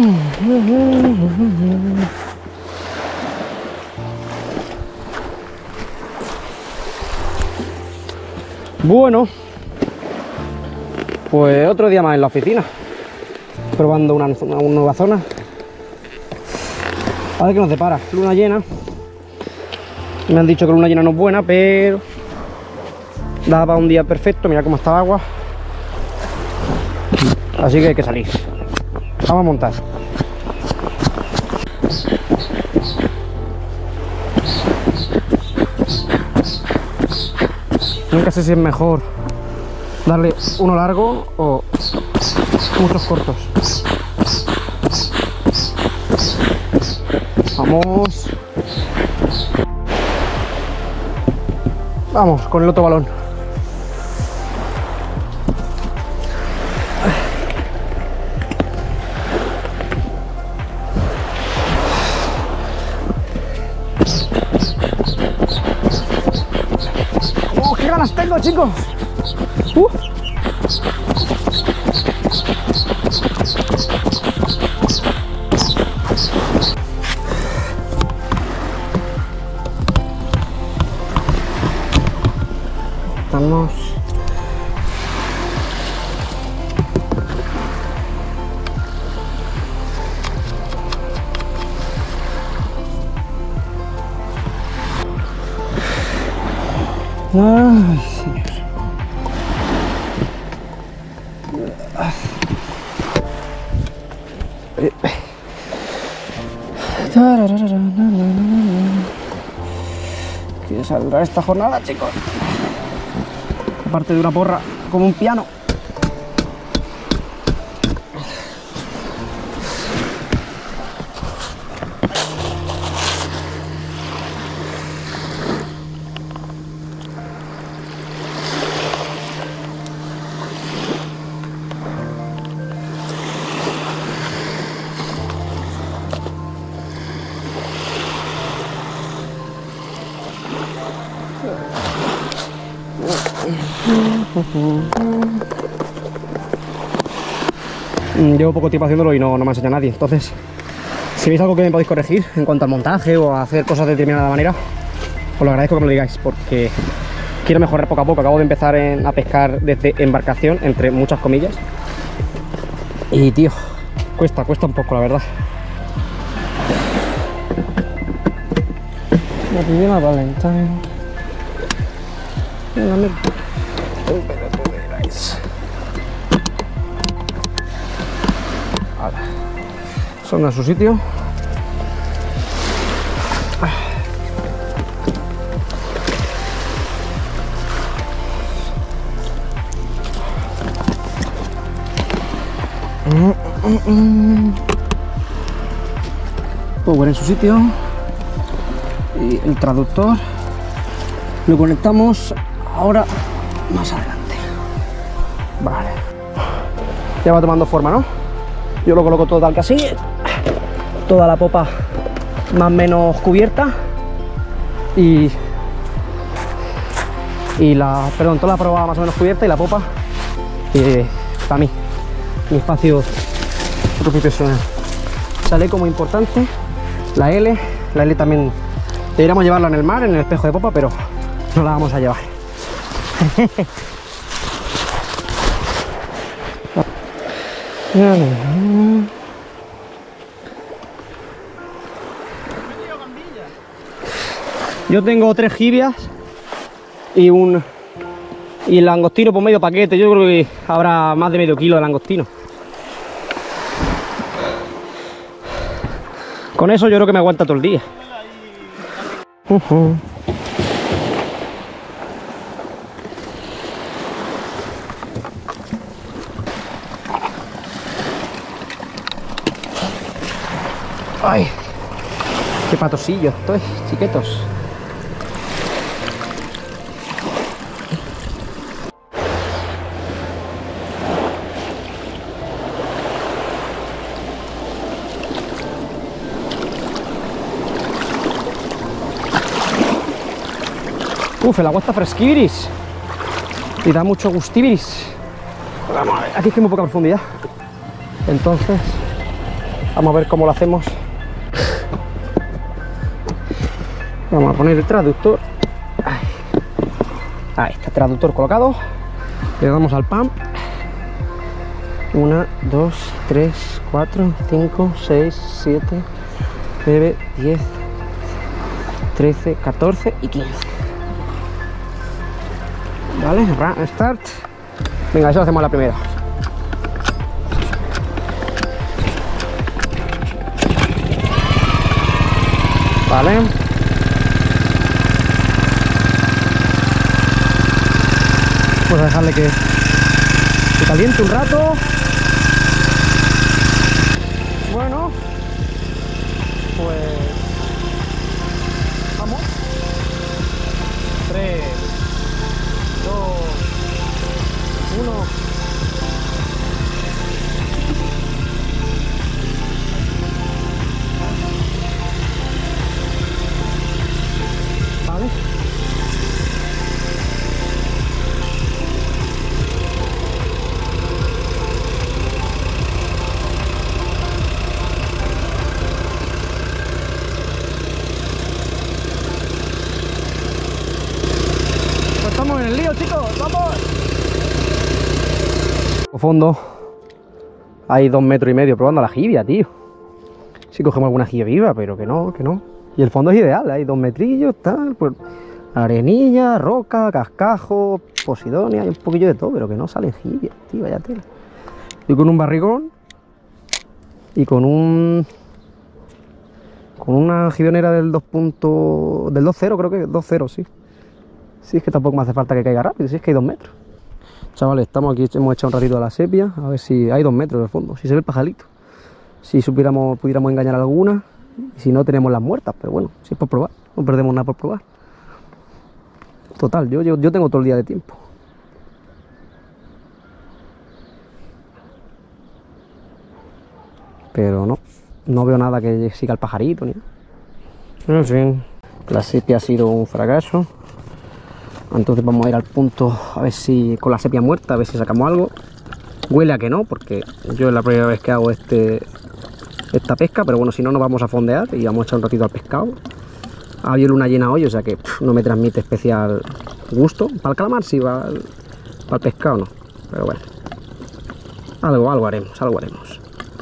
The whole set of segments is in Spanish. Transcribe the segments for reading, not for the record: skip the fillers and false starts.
Bueno, pues otro día más en la oficina, probando una nueva zona. A ver qué nos depara. Luna llena. Me han dicho que luna llena no es buena, pero daba un día perfecto. Mira cómo está el agua. Así que hay que salir. Vamos a montar. Nunca sé si es mejor darle uno largo o muchos cortos. Vamos. Vamos con el otro balón. ¡Qué ganas tengo, chicos! Estamos. Ay, señor. ¿Qué saldrá esta jornada, chicos? Aparte de una porra como un piano. Llevo poco tiempo haciéndolo y no me enseña nadie. Entonces, si veis algo que me podéis corregir en cuanto al montaje o a hacer cosas de determinada manera, os lo agradezco que me lo digáis, porque quiero mejorar poco a poco. Acabo de empezar a pescar desde embarcación, entre muchas comillas, y tío, cuesta un poco, la verdad. La primera Valentine. Son a su sitio. Power en su sitio. Y el traductor lo conectamos ahora más adelante. Vale. Ya va tomando forma, ¿no? Yo lo coloco todo tal que así. Toda la popa más o menos cubierta. Perdón, toda la proa más o menos cubierta y la popa para mí, mi espacio profesional. Sale como importante la L también deberíamos llevarla en el mar, en el espejo de popa, pero no la vamos a llevar. Yo tengo 3 jibias y el langostino por medio paquete. Yo creo que habrá más de medio kilo de langostino. Con eso yo creo que me aguanta todo el día. Ay, qué patosillo estoy, chiquetos. Uf, el agua está fresquiris y da mucho gustiviris. Vamos a ver, aquí es que hay muy poca profundidad. Entonces, Vamos a ver cómo lo hacemos. Vamos a poner el traductor. Ahí está el traductor colocado. Le damos al pump. 1, 2, 3, 4, 5, 6, 7, 9, 10, 13, 14 y 15. Vale, start. Venga, eso lo hacemos a la primera. Vale. Vamos a dejarle que se caliente un rato. Bueno, pues vamos. 3, 2, 1. Vale. Estamos en el lío, chicos, vamos. Fondo, hay 2,5 metros probando la jibia, tío. Si cogemos alguna jibia viva, pero que no, que no. Y el fondo es ideal, hay 2 metrillos, tal, pues arenilla, roca, cascajo, posidonia, hay un poquillo de todo, pero que no salen jibias, tío, vaya tela. Yo con un barrigón y con una jibionera del 2.0, creo que 2.0, sí. Si es que tampoco me hace falta que caiga rápido, si es que hay 2 metros. Chavales, estamos aquí, hemos echado un ratito a la sepia, a ver si hay 2 metros de fondo, si se ve el pajarito. Si pudiéramos engañar alguna, y si no tenemos las muertas, pero bueno, si es por probar, no perdemos nada por probar. Total, yo tengo todo el día de tiempo. Pero no veo nada que siga el pajarito, ni nada. En fin, la sepia ha sido un fracaso. Entonces vamos a ir al punto a ver si con la sepia muerta, a ver si sacamos algo. Huele a que no, porque yo es la primera vez que hago esta pesca, pero bueno, si no nos vamos a fondear y vamos a echar un ratito al pescado. Había luna llena hoy, o sea que no me transmite especial gusto. Para el calamar sí, para el pescado no, pero bueno. Algo haremos, algo haremos.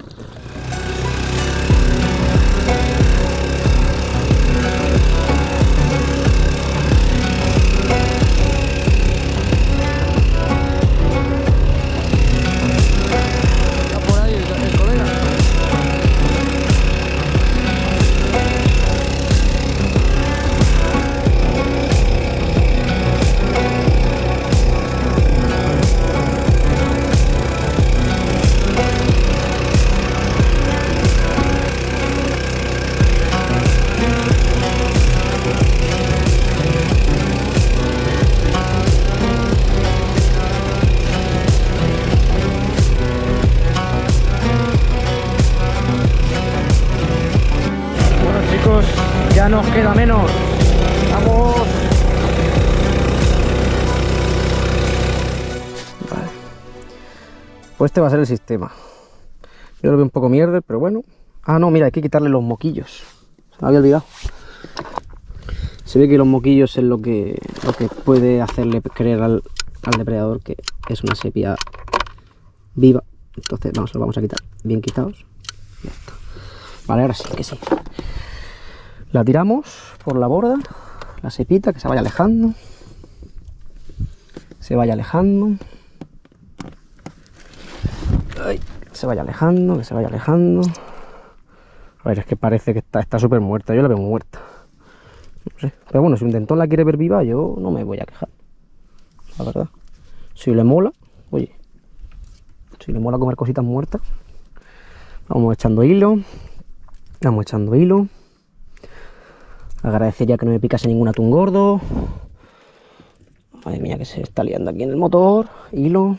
Ya nos queda menos. Vamos. Vale. Pues este va a ser el sistema. Yo lo veo un poco mierda, pero bueno. Ah, no, mira, hay que quitarle los moquillos. Se me había olvidado. Se ve que los moquillos es lo que puede hacerle creer al depredador que es una sepia viva. Entonces lo vamos a quitar bien quitados. Ya está. Vale, ahora sí, que sí. La tiramos por la borda, la sepita, que se vaya alejando. Se vaya alejando. Ay, se vaya alejando, que se vaya alejando. A ver, es que parece que está súper muerta, yo la veo muerta. No sé, pero bueno, si un dentón la quiere ver viva, yo no me voy a quejar. La verdad. Si le mola, oye, si le mola comer cositas muertas, vamos echando hilo. Vamos echando hilo. Agradecería que no me picase ningún atún gordo. Madre mía, que se está liando aquí en el motor. Hilo.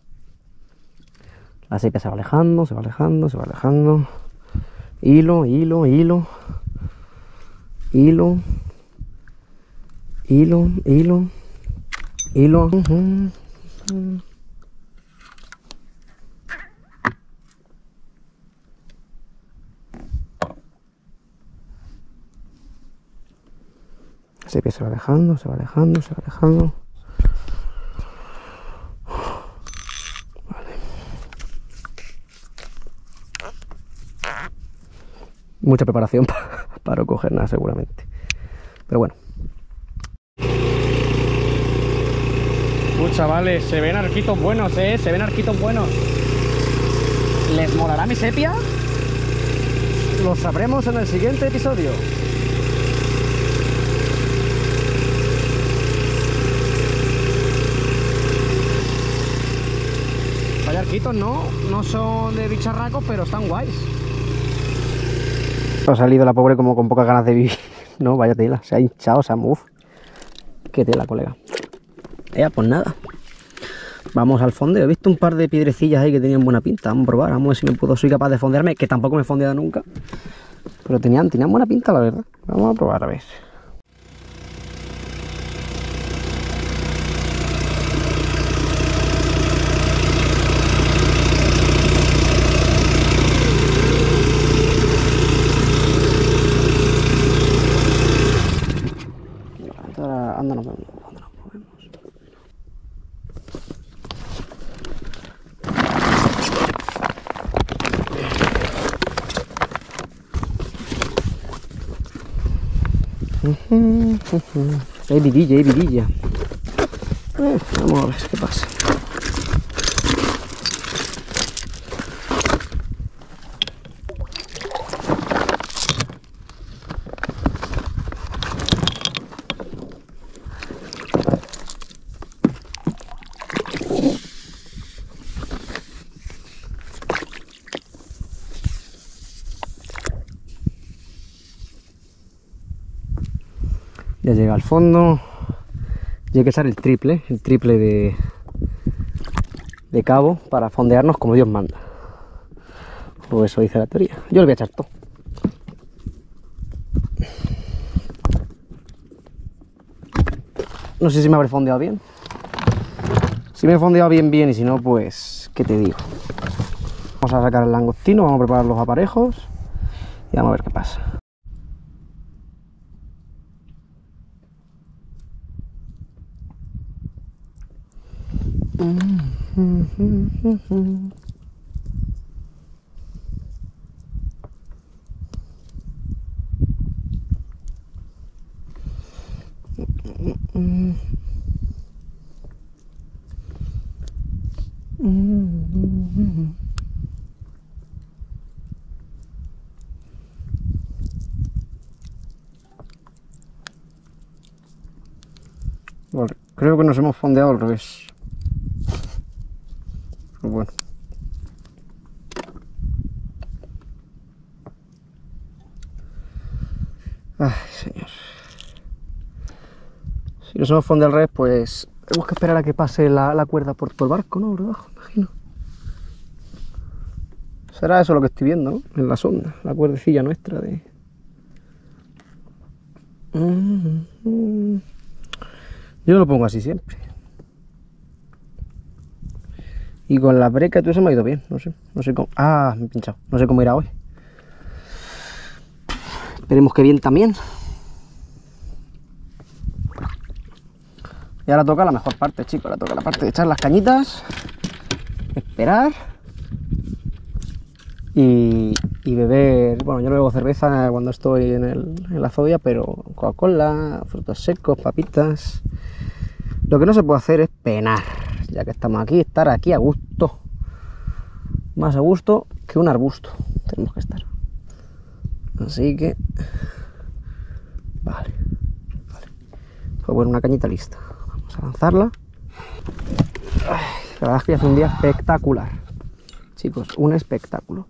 La sepia se va alejando, se va alejando, se va alejando. Hilo, hilo, hilo. Hilo. Hilo, hilo. Hilo. sepia se va alejando, se va alejando, se va alejando. Vale. Mucha preparación para no coger nada seguramente. Pero bueno. Chavales, se ven arquitos buenos, se ven arquitos buenos. ¿Les molará mi sepia? Lo sabremos en el siguiente episodio. Vaya arquitos, no son de bicharracos, pero están guays. Ha salido la pobre como con pocas ganas de vivir. No, vaya tela, se ha hinchado, se ha uf. Qué tela, colega. Pues nada, vamos al fondeo. He visto un par de piedrecillas ahí que tenían buena pinta. Vamos a probar, vamos a ver si soy capaz de fondearme, que tampoco me he fondeado nunca. Pero tenían buena pinta, la verdad. Vamos a probar a ver. Anda, nos movemos. Hay vidilla, hay vidilla. Vamos a ver qué pasa. Ya llega al fondo. Y hay que echar el triple de cabo para fondearnos como Dios manda. O eso dice la teoría. Yo le voy a echar todo. No sé si me habré fondeado bien. Si me he fondeado bien y si no, pues, ¿qué te digo? Vamos a sacar el langostino, vamos a preparar los aparejos y vamos a ver qué pasa. Vale, creo que nos hemos fondeado al revés. Pero bueno. Ay, señor. Si nos hemos fondeado al revés, pues tenemos que esperar a que pase la cuerda por todo el barco, ¿no? Por debajo, imagino. Será eso lo que estoy viendo, ¿no? En la sonda, la cuerdecilla nuestra de... Yo lo pongo así siempre. Y con la breca y todo eso me ha ido bien, no sé cómo... Ah, me he pinchado, no sé cómo irá hoy. Esperemos que bien también. Y ahora toca la mejor parte, chicos. Ahora toca la parte de echar las cañitas, esperar y beber. Bueno, yo no bebo cerveza cuando estoy en la zodia, pero Coca-Cola, frutos secos, papitas. Lo que no se puede hacer es penar, ya que estamos aquí, estar aquí a gusto. Más a gusto que un arbusto tenemos que estar. Así que... Vale. Pues bueno, una cañita lista. Vamos a lanzarla. Ay, la verdad es que ya hace un día espectacular. Chicos, un espectáculo.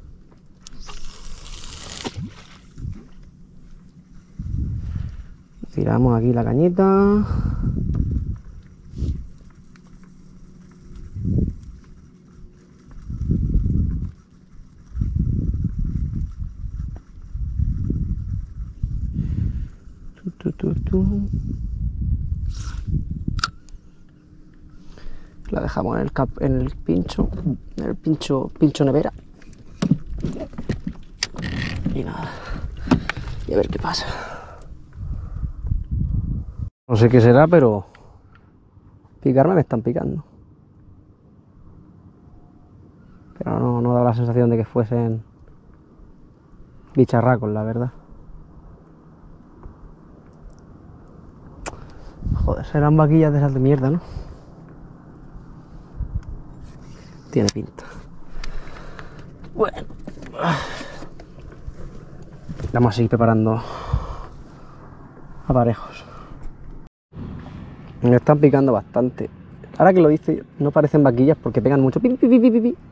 Tiramos aquí la cañita. La dejamos en el pincho nevera. Y nada. Y a ver qué pasa. No sé qué será, pero picarme me están picando. Pero no da la sensación de que fuesen bicharracos, la verdad. Joder, serán vaquillas de esas de mierda, ¿no? Tiene pinta. Bueno. Vamos a seguir preparando aparejos. Me están picando bastante. Ahora que lo dice, no parecen vaquillas porque pegan mucho. Pi, pi, pi, pi, pi.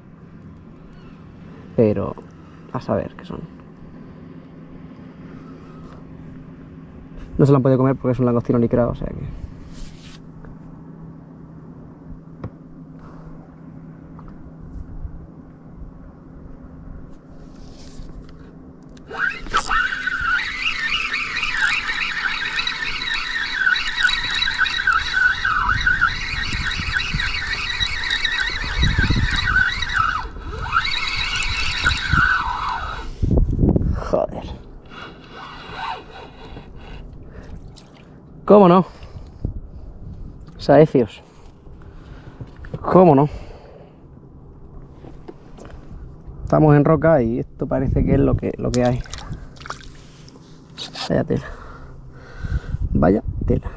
Pero a saber qué son. No se la han podido comer porque es un langostino licrado, o sea que... Joder. ¿Cómo no? Saecios. ¿Cómo no? Estamos en roca y esto parece que es lo que hay. Vaya tela. Vaya tela.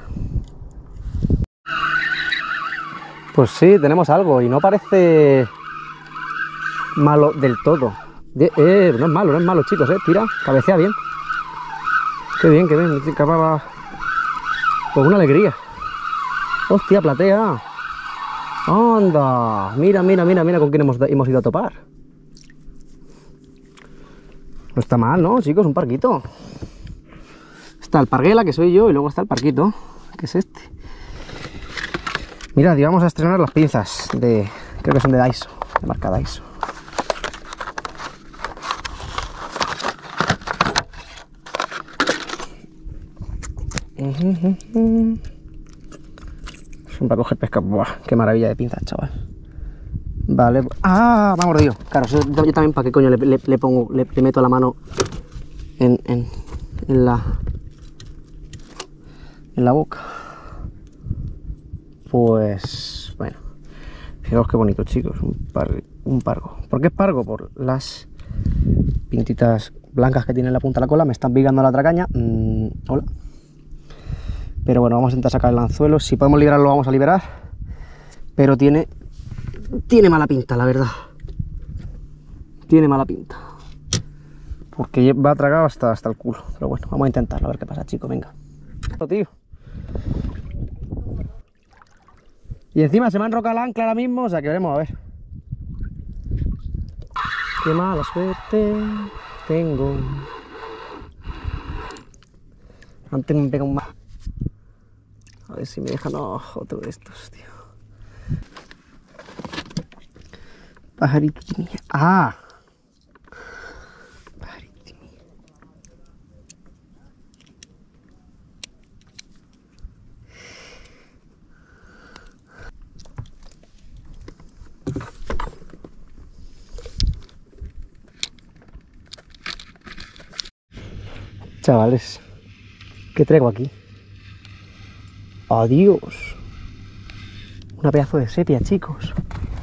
Pues sí, tenemos algo y no parece malo del todo. No es malo, chicos, tira, cabecea bien. Qué bien, capaz. Pues una alegría. Hostia, platea. Anda, mira con quién hemos ido a topar. No está mal, ¿no, chicos? Un parquito. Está el parguela, que soy yo, y luego está el parquito, que es este. Mirad, y vamos a estrenar las pinzas de... Creo que son de Daiso, de marca Daiso. Son para coger pesca. Buah, qué maravilla de pinzas, chaval. Vale. ¡Ah! Me ha mordido. Claro, yo también, ¿para qué coño le meto la mano en la boca? Pues bueno, fijaos qué bonito, chicos, un pargo. ¿Por qué es pargo? Por las pintitas blancas que tiene en la punta de la cola. Me están picando la tracaña. Hola. Pero bueno, vamos a intentar sacar el anzuelo. Si podemos liberarlo, vamos a liberar. Pero tiene mala pinta, la verdad. Tiene mala pinta. Porque va tragado hasta el culo. Pero bueno, vamos a intentarlo, a ver qué pasa, chicos, venga. Tío. Y encima se me ha enrocado la ancla ahora mismo, o sea que veremos a ver. Qué mala suerte tengo. Antes me pega un más. A ver si me dejan otro de estos, tío. Pajarito. ¡Ah! Pajarito. Chavales, ¿qué traigo aquí? ¡Adiós! Una pedazo de sepia, chicos.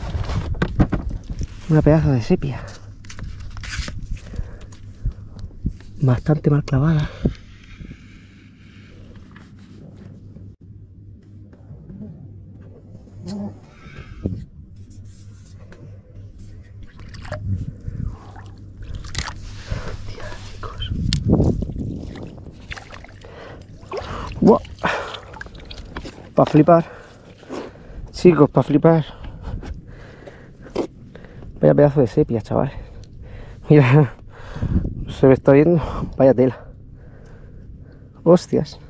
Una pedazo de sepia. Bastante mal clavada. Chicos. ¡Wow! Para flipar. Chicos, para flipar. Vaya pedazo de sepia, chavales. Mira, se me está viendo. Vaya tela. Hostias.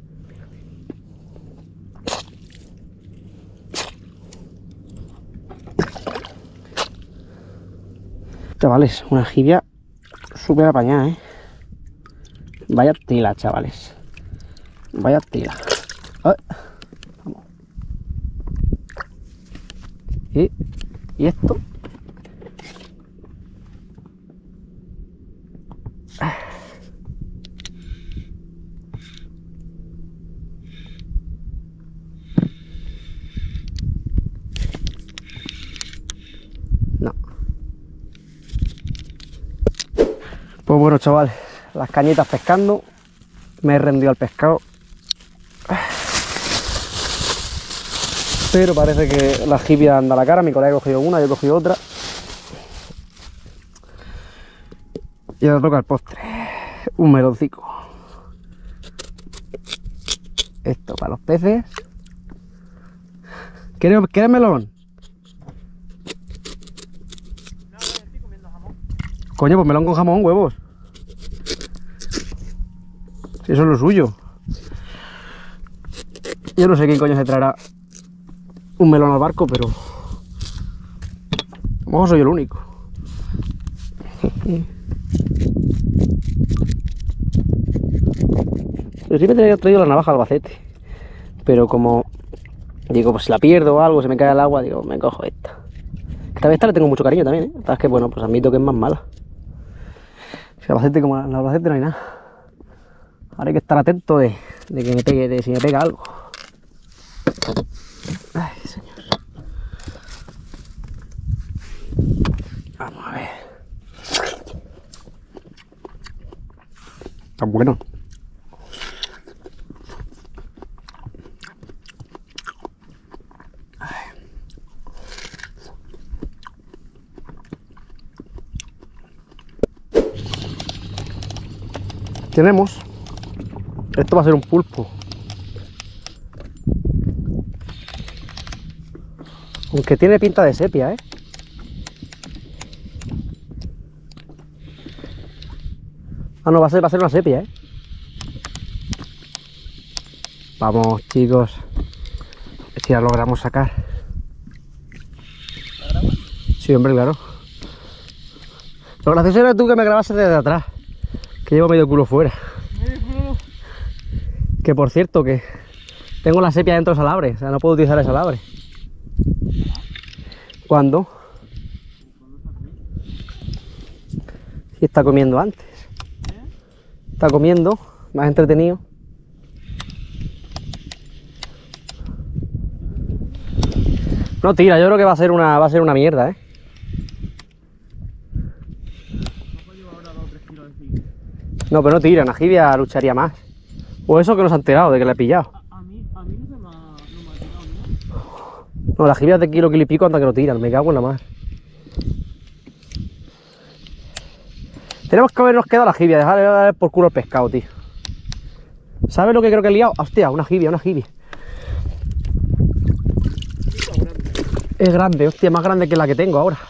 Chavales, una jibia súper apañada, Vaya tela, chavales. Vaya tela. Vamos. ¿Y esto? Pues bueno, chavales, las cañitas pescando. Me he rendido al pescado. Pero parece que la jibia anda a la cara. Mi colega ha cogido una, yo he cogido otra. Y ahora toca el postre. Un meloncico. Esto para los peces. ¿Quieres melón? No, estoy comiendo jamón. Coño, pues melón con jamón, huevos. Si eso es lo suyo. Yo no sé quién coño se traerá un melón al barco, pero a lo mejor soy el único. Yo siempre he traído la navaja al Albacete, pero como digo, pues si la pierdo o algo, se me cae al agua, digo, me cojo esta. Esta vez esta le tengo mucho cariño también, ¿eh? La verdad es que, bueno, pues admito que es más mala. Si el Albacete, como en el Albacete no hay nada. Ahora hay que estar atento de que me pegue, de si me pega algo. Ay, señor. Vamos a ver. Está bueno. Tenemos. Esto va a ser un pulpo. Aunque tiene pinta de sepia, ¿eh? Ah, no, va a ser una sepia, ¿eh? Vamos, chicos. A ver si la logramos sacar. ¿La grabas? Sí, hombre, claro. Lo gracioso era tú que me grabases desde atrás. Que llevo medio culo fuera. Que por cierto, que tengo la sepia dentro del salabre. O sea, no puedo utilizar el salabre. ¿Cuándo? Sí, está comiendo antes. Está comiendo, más entretenido. No tira, yo creo que va a ser una mierda, ¿eh? No, pero no tira, una jibia lucharía más. O eso que nos han tirado, de que la he pillado. A mí no me ha tirado ni. No, las jibias de kilo y pico anda que no tiran, me cago en la mar. Tenemos que habernos quedado la jibia, dejar de dar por culo el pescado, tío. ¿Sabes lo que creo que he liado? Hostia, una jibia, una jibia. Es grande, hostia, más grande que la que tengo ahora.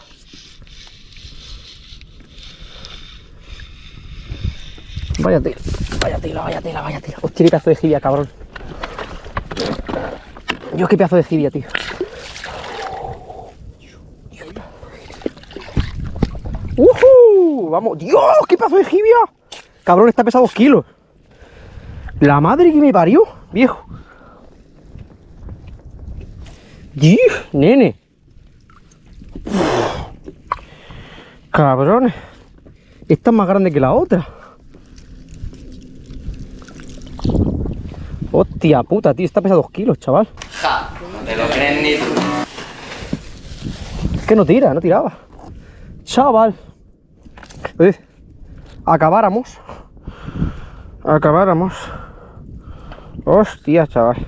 Vaya tela, vaya tela, vaya tela, vaya tela. Hostia, qué pedazo de jibia, cabrón. Dios, qué pedazo de jibia, tío. Vamos, Dios, qué pedazo de jibia. Cabrón, está pesado 2 kilos. La madre que me parió, viejo. Dios, nene. Cabrón. Esta es más grande que la otra. Hostia puta, tío, esta pesa 2 kilos, chaval. Ja, no te lo crees ni tú. Es que no tira, no tiraba. Chaval. Acabáramos. Hostia, chaval.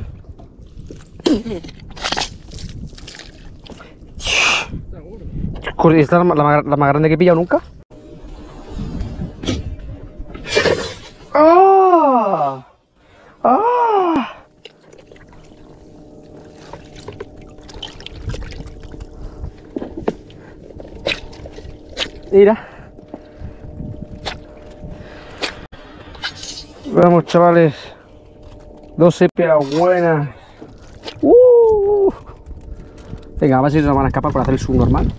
¿Esta es la más grande que he pillado nunca? ¡Ah! ¡Ah! Mira. Vamos, chavales. 2 sepias buenas. Venga, a ver si se nos van a escapar para hacer el subnormal.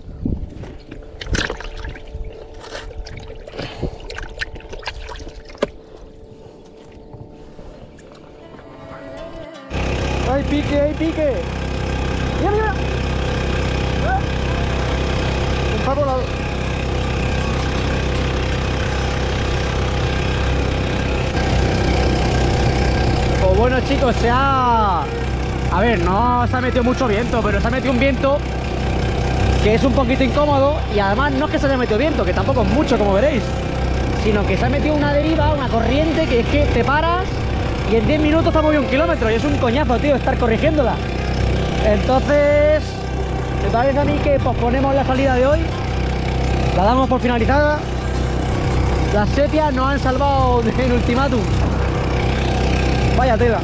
¡Ay, pique, ay, pique! ¡Mira, mira! Un paco lado. Pues bueno, chicos, se ha... A ver, no se ha metido mucho viento, pero se ha metido un viento que es un poquito incómodo y además no es que se haya metido viento, que tampoco es mucho, como veréis. sino que se ha metido una deriva, una corriente, que es que te paras y en 10 minutos estamos a 1 kilómetro y es un coñazo, tío, estar corrigiéndola. Entonces, me parece a mí que posponemos la salida de hoy, la damos por finalizada. Las sepias nos han salvado del ultimátum. Vaya tela.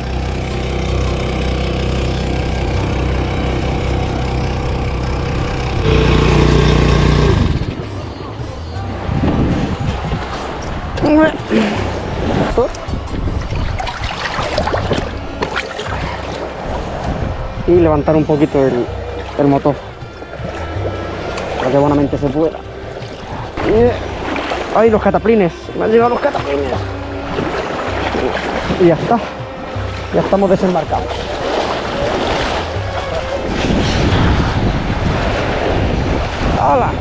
Y levantar un poquito el motor para que buenamente se pueda. ¡Ay, los cataplines! Me han llegado los cataplines. Y ya está. Ya estamos desembarcados. ¡Hala!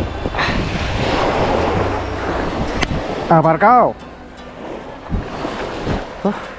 Aparcado.